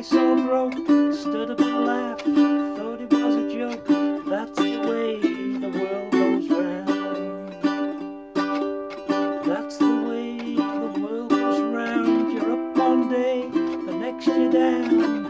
face all broke, stood up and laughed, thought it was a joke. That's the way the world goes round. That's the way the world goes round. You're up one day, the next you're down.